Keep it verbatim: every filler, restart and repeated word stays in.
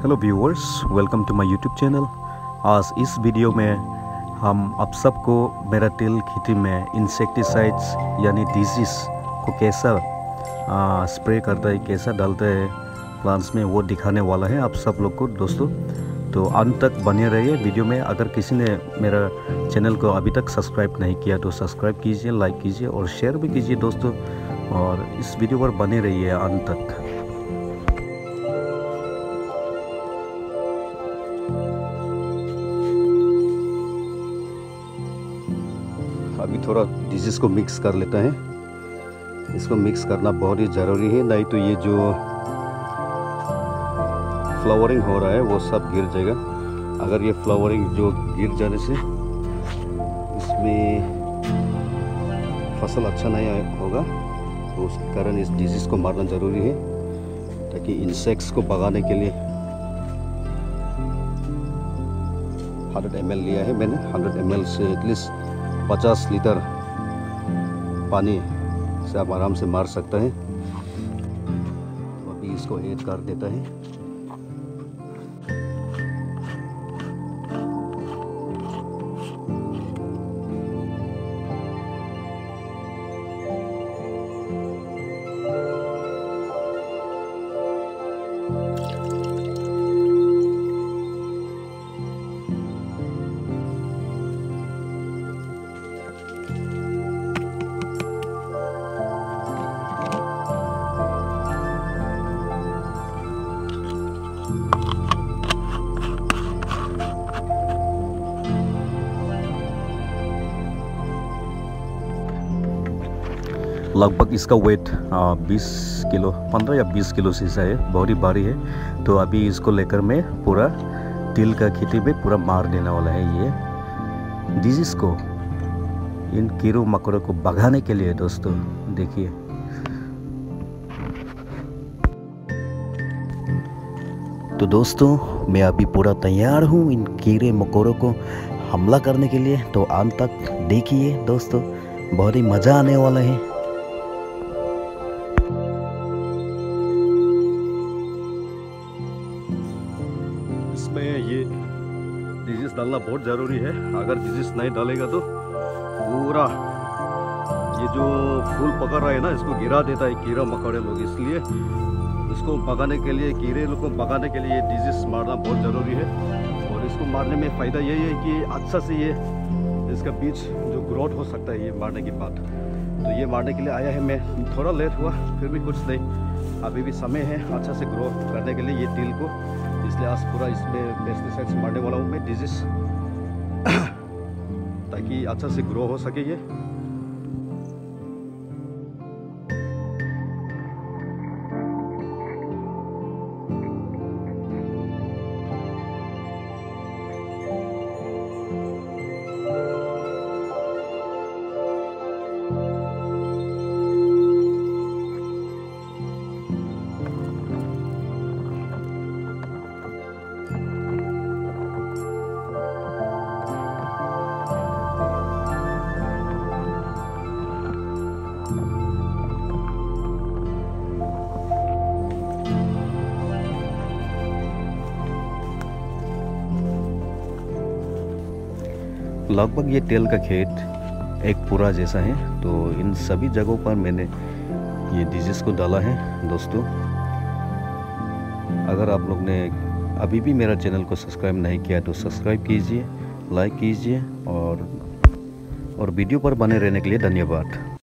Hello viewers, welcome to my YouTube channel. आज इस video में हम आप सबको मेरा तेल खेती में इंसेक्टिसाइड्स यानी डिजीज़ को कैसा आ, स्प्रे करता है, कैसा डालता है प्लांट्स में, वो दिखाने वाला है आप सब लोग को दोस्तों। तो अंत तक बने रहिए वीडियो में। अगर किसी ने मेरा चैनल को अभी तक सब्सक्राइब नहीं किया तो सब्सक्राइब कीजिए, लाइक कीजिए और शेयर भी कीजिए दोस्तों। और इस वीडियो पर बने रहिए अंत तक। अभी थोड़ा डिजीज़ को मिक्स कर लेता है। इसको मिक्स करना बहुत ही ज़रूरी है, नहीं तो ये जो फ्लावरिंग हो रहा है वो सब गिर जाएगा। अगर ये फ्लावरिंग जो गिर जाने से इसमें फसल अच्छा नहीं होगा, तो उसके कारण इस डिजीज़ को मारना ज़रूरी है, ताकि इंसेक्ट्स को भगाने के लिए हंड्रेड एम एल लिया है मैंने। हंड्रेड एम एल से एटलीस्ट पचास लीटर पानी से आप आराम से मार सकते हैं। तो अभी इसको ऐड कर देता है। लगभग इसका वेट बीस किलो, पंद्रह या बीस किलो से है, बहुत ही भारी है। तो अभी इसको लेकर मैं पूरा तिल का खेती में पूरा मार देने वाला है ये डिजीज़ को, इन कीड़ों मकोड़ों को भगाने के लिए दोस्तों। देखिए तो दोस्तों, मैं अभी पूरा तैयार हूँ इन कीड़े मकोड़ों को हमला करने के लिए। तो अंत तक देखिए दोस्तों, बहुत ही मज़ा आने वाला है। इसमें ये डिजीज़ डालना बहुत ज़रूरी है। अगर डिजीज़ नहीं डालेगा तो पूरा ये जो फूल पकड़ रहा है ना, इसको गिरा देता है कीड़ा मकोड़े लोग। इसलिए इसको भगाने के लिए, कीड़े लोग को भगाने के लिए ये डिजीज़ मारना बहुत ज़रूरी है। और इसको मारने में फ़ायदा यही है कि अच्छा से ये इसका बीज जो ग्रोथ हो सकता है ये मारने के बाद। तो ये मारने के लिए आया है मैं। थोड़ा लेट हुआ, फिर भी कुछ नहीं, अभी भी समय है अच्छा से ग्रो करने के लिए ये तिल को। इसलिए आज पूरा इसमें पेस्टिसाइड्स मारने वाला हूँ मैं, डिजीज़, ताकि अच्छा से ग्रो हो सके ये। लगभग ये तेल का खेत एक पूरा जैसा है, तो इन सभी जगहों पर मैंने ये डिजीज़ को डाला है दोस्तों। अगर आप लोग ने अभी भी मेरा चैनल को सब्सक्राइब नहीं किया तो सब्सक्राइब कीजिए, लाइक कीजिए और और वीडियो पर बने रहने के लिए धन्यवाद।